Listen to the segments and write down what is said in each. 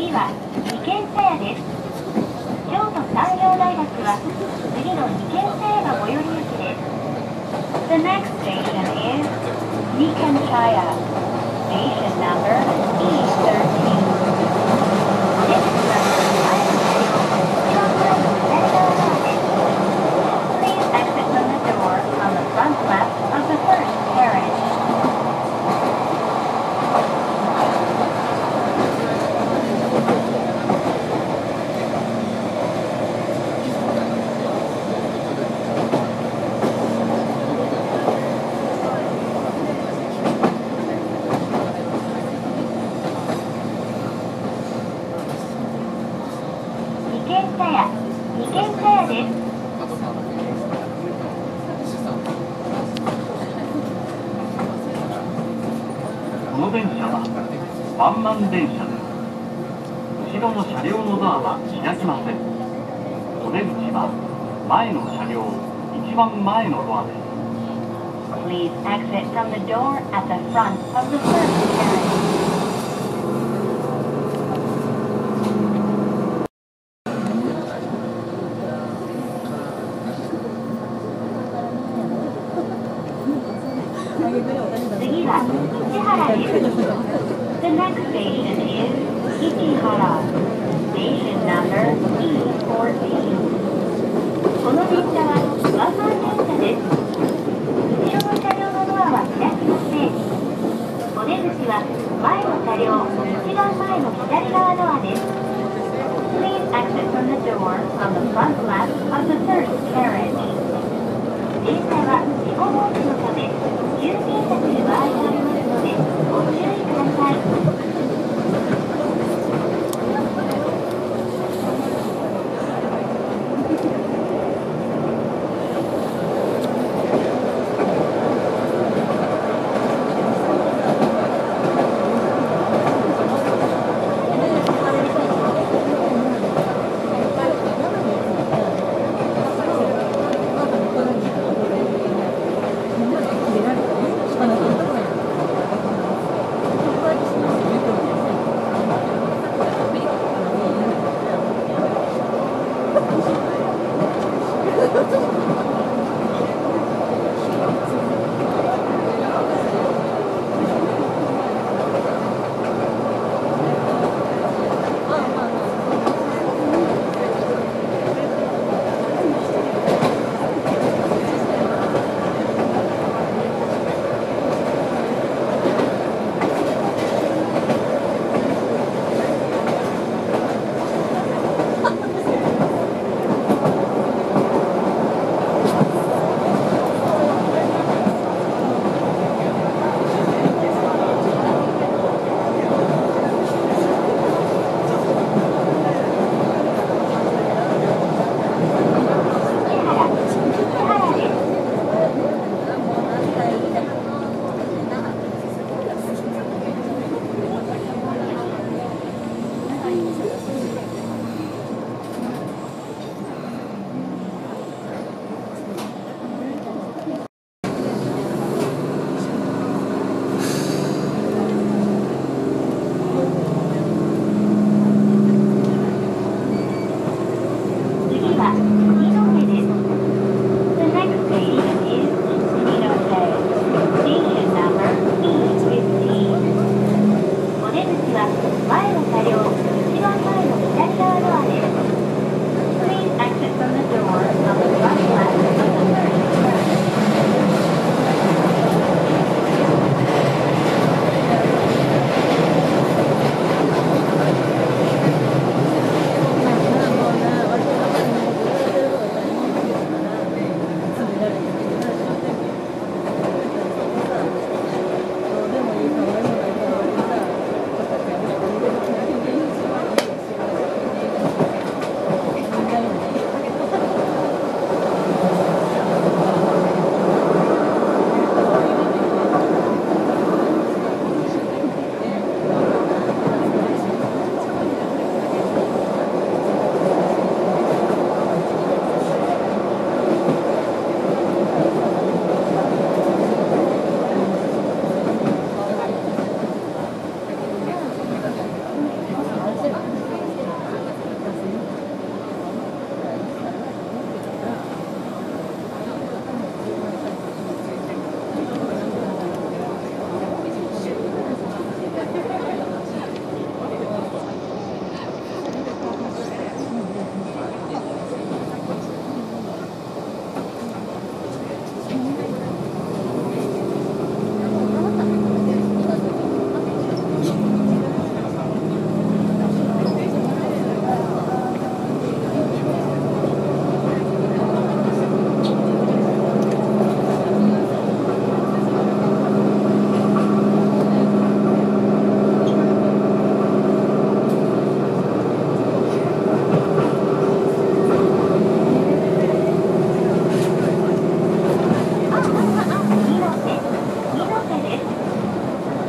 次は二軒茶屋です。京都産業大学は次の二軒茶屋が最寄り駅です。The next station is Nikken Chaya. Station number E13. お出口は前の車両一番前の左側側です。Please exit from the door on the front left of the first carriage. 二軒茶屋です。 この電車はワンマン電車です。後ろの車両のドアは開きません。お出口は前の車両一番前のドアです。 Please exit from the door at the front of the first carriage. 次は市原です。The next station is Ichihara. Station number E14. この電車はワンマン電車です。後ろの車両のドアは開きません。お出口は前の車両一番前の左側ドアです。Please exit from the door on the front left of the first carriage. 電車は事故防止のため急停車する場合がありますのでご注意ください。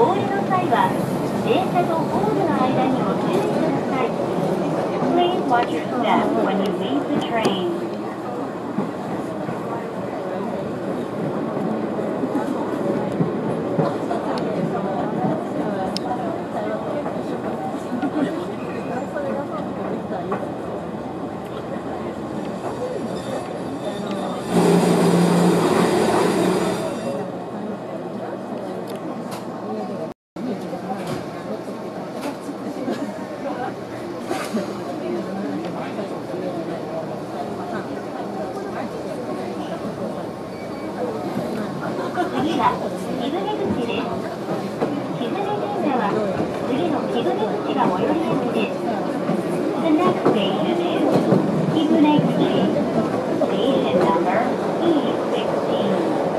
お降りの際は電車とホームの間にご注意ください。Please watch your step when you leave the train. 次は木舟口です。木舟神社は次の木舟口が最寄り駅です。The next station is 木舟口。Station number E16.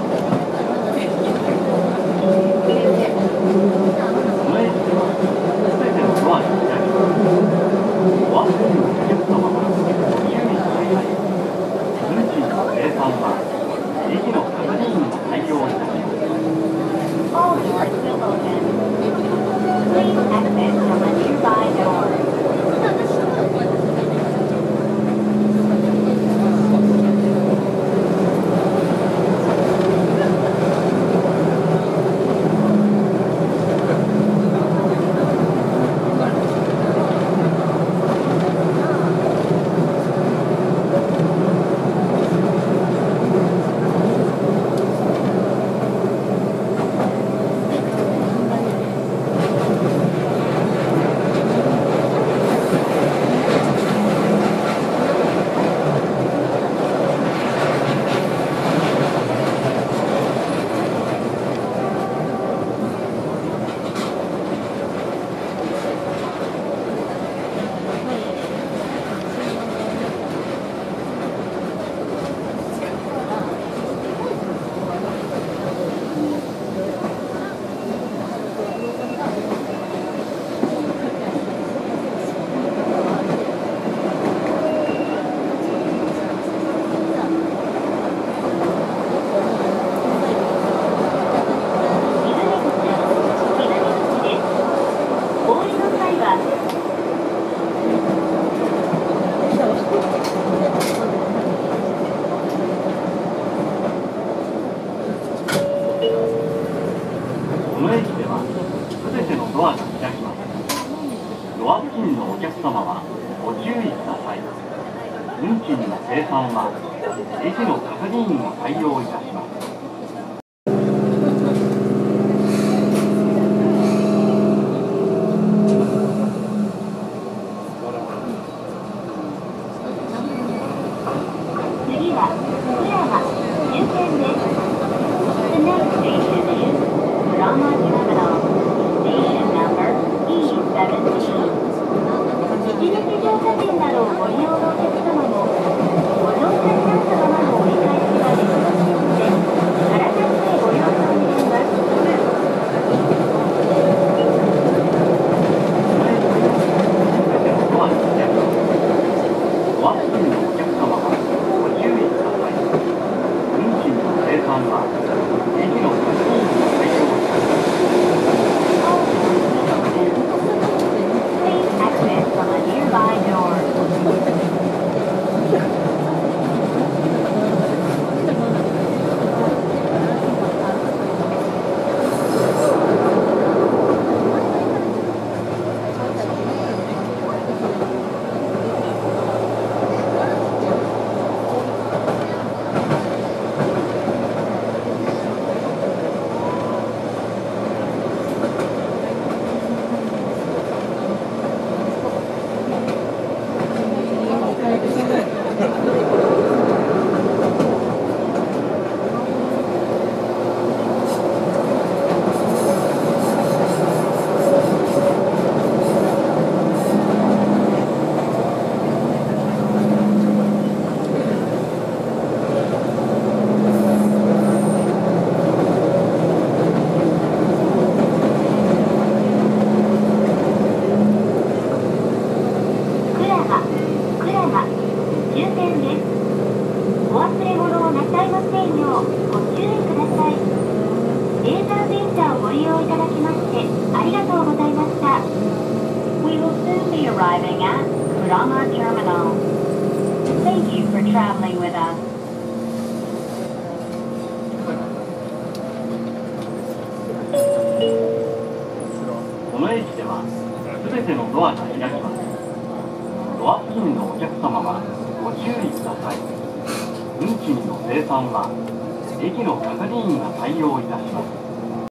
この駅では全てのドアに開きます。ドア付近のお客様はご注意ください。運賃の精算は駅の係員が対応いたします。 All doors will open. Please exit from a nearby door. この駅では全てのドアが開きます。ドア付近のお客様はご注意ください。運賃の精算は駅の係員が対応いたします。 次は富山終点です。The next station is Furama Terminal. Station number E17. 一日乗車券などをご利用のお客様もご乗車になったままの折り返しが珍しいので arriving at Kurama Terminal. Thank you for traveling with us. この駅では全てのドアが開きます。ドア付近のお客様はご注意ください。運賃の精算は駅の係員が対応いたします。